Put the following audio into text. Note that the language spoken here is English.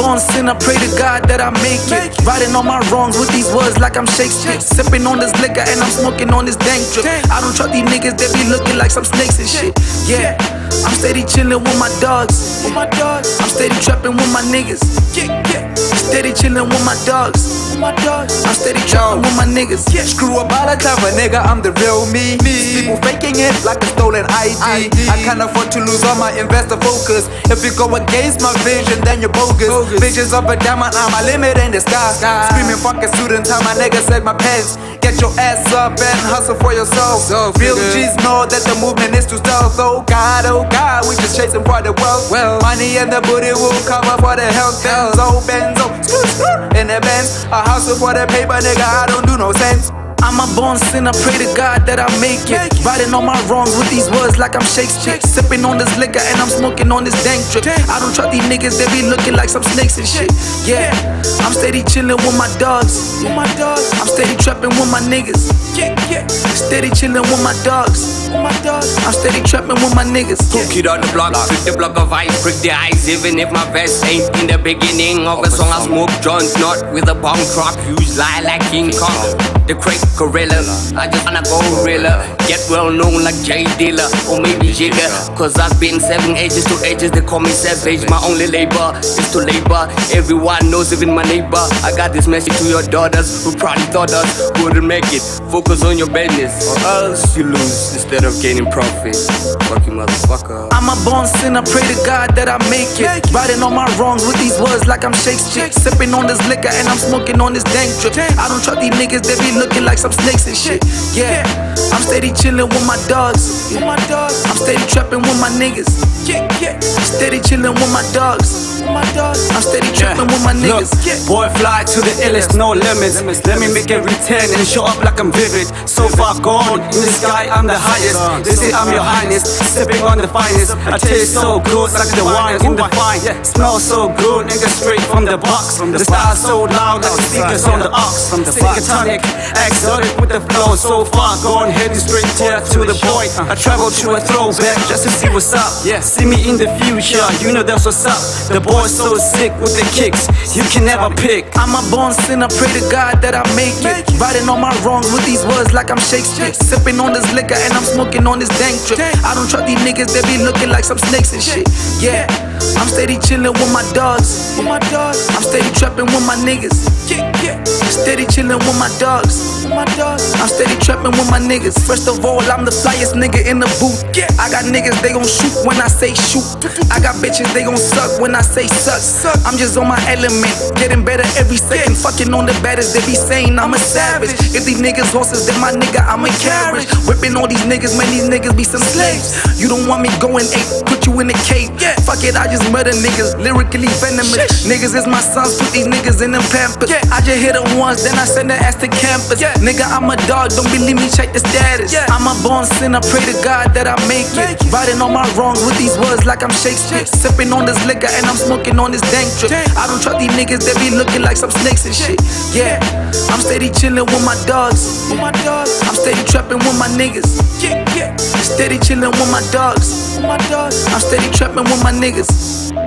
born sinner, pray to God that I make it. Writing on my wrongs with these words like I'm Shakespeare. Sipping on this liquor and I'm smoking on this dank drip. I don't trust these niggas, they be looking like some snakes and shit. Yeah, I'm steady chillin' with my dogs. I'm steady trapping with my niggas. Steady chillin' with my dogs. I'm steady trapping with my niggas. Screw about a clever nigga, I'm the real me. People faking it like a stolen ID. I can't afford to lose all my investor focus. If you go against my vision, then you're bogus. Visions of a diamond, I'm my limit in the sky. Screaming fucking student time, my nigga said my pants. Get your ass up and hustle for yourself. Real G's know that the movement is too stealth. Oh God, we just chasing for the wealth. Money and the booty will cover for the health. Benzo, in the Benz. I hustle for the paper, nigga, I don't do no sense. I'm a born sinner, pray to God that I make it. Writing on my wrongs with these words like I'm Shakespeare. Sipping on this liquor and I'm smoking on this dank drip. I don't trust these niggas, they be looking like some snakes and shit. Yeah, I'm steady chillin' with my dogs. I'm steady trapping with my niggas. Steady chillin' with my dogs. I'm steady trapping with my niggas. Cool kid on the block, prick the block of ice, prick the eyes. Even if my vest ain't in the beginning of a song, I smoke joints, not with a bomb crop. Use lie like King Kong, the crack gorilla. I just wanna go realer, get well known like J Dilla or maybe Jigger. Cause I've been 7 ages to ages, they call me savage. My only labor is to labor. Everyone knows, even my neighbor. I got this message to your daughters who probably thought us wouldn't make it. Focus on your business or else you lose instead of gaining profit. Fuck you, motherfucker. I'm a born sinner, pray to God that I make it. Writing on my wrongs with these words like I'm Shakespeare. Sipping on this liquor and I'm smoking on this dank drip. I don't trust these niggas, they be looking like some snakes and shit. Yeah, I'm steady chillin' with my dogs. I'm steady trapping with my niggas. Steady chillin' with my dogs. I'm steady trapping with my niggas. Look, boy fly to the illest, no limits. Let me make every 10 and show up like I'm vivid. So far gone, in the sky I'm the highest. They say I'm your highness, sipping on the finest. I taste so good like the wine in the vine. Smell so good, nigga, straight from the box. The style so loud like the speakers on the aux. Sick tonic, exotic with the flow. So far gone, heading straight to the point. I travel to a throwback just to see what's up. See me in the future, you know that's what's up. The boy's so sick with the kicks, you can never pick. I'm a born sinner, pray to God that I make it. Writing on my wrongs with these words like I'm Shakespeare. Sipping on this liquor and I'm smoking on this dank drip. I don't trust these niggas, they be looking like some snakes and shit. Yeah, I'm steady chillin' with my dogs. I'm steady trapping with my niggas. Steady chillin' with my dogs. I'm steady trapping with my niggas. First of all, I'm the flyest nigga in the booth. I got niggas, they gon' shoot when I say shoot. I got bitches, they gon' suck when I say suck. I'm just on my element, getting better every second. Fucking on the baddest, they be saying I'm a savage. If these niggas horses, then my nigga, I'm a carriage. Whipping all these niggas, man, these niggas be some slaves. You don't want me going ape, put you in a cave. Fuck it, I just murder niggas, lyrically venomous. Niggas is my sons, put these niggas in them pampers. I just hit them once, then I send their ass to campus. Nigga, I'm a dog, don't believe me, check the status. I'm a born sinner, pray to God that I make it. Writing on my wrongs with these words like I'm Shakespeare. Sipping on this liquor and I'm smoking on this dank drip. I don't trust these niggas, they be looking like some snakes and shit. Yeah, I'm steady chillin' with my dogs. I'm steady trapping with my niggas. Steady chillin' with my dogs. I'm steady trapping with my niggas.